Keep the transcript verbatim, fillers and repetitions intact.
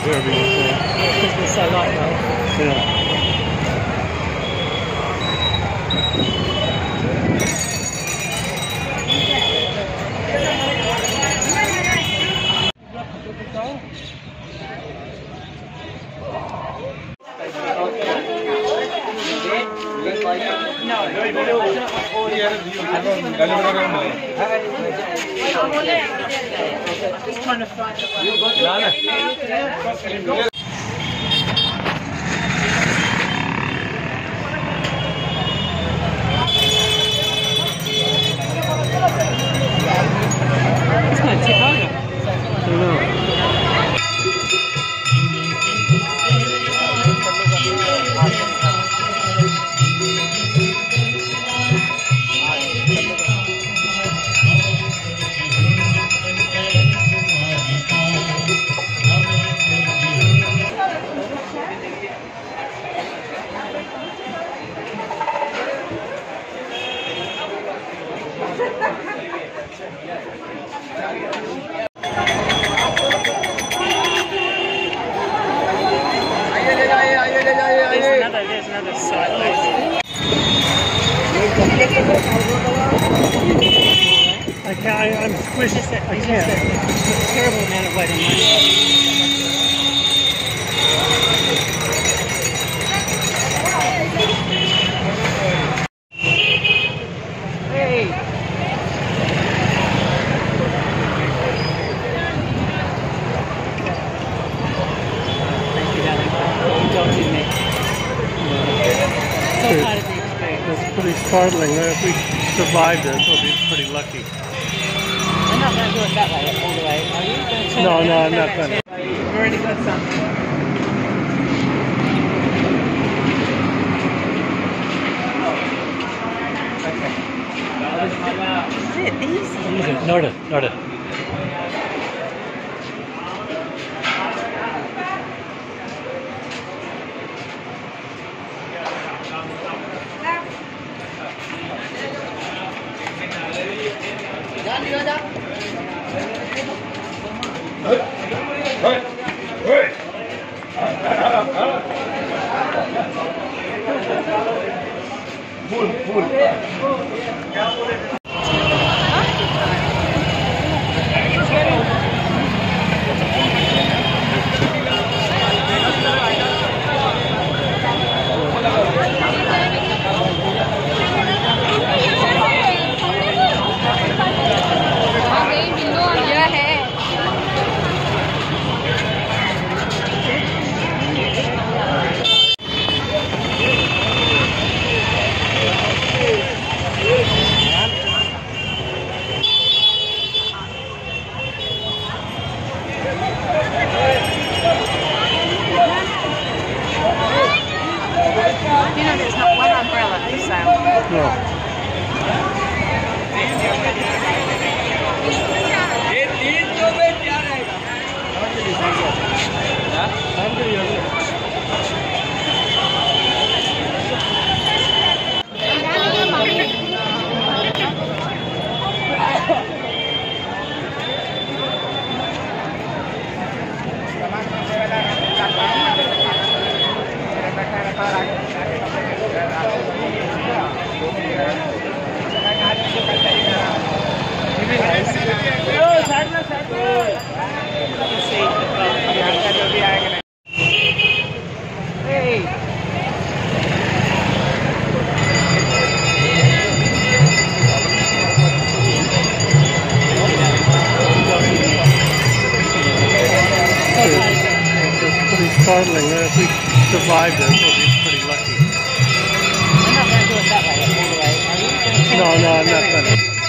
derby was there. Because they're so lightweight. Yeah. Just trying to find a way. It's going to tip over. I don't know. There's another, there's another side there. I can't, I, I'm squished. It's just a, I it's can't. just a, a terrible amount of weight on my It's pretty startling. If we survived it, we'll be pretty lucky. I'm not going to do it that way, all the way. Are you going to turn No, it no, I'm turn not going to. You've already got something. Is it easy? Easy. Noted, noted. Full, full. You know, there's not one umbrella for sale. No. Startling. If we survived it, we'll be pretty lucky. I'm not going to do it that way, all the way. Are you going to turn No, it no, I'm not turn it going to.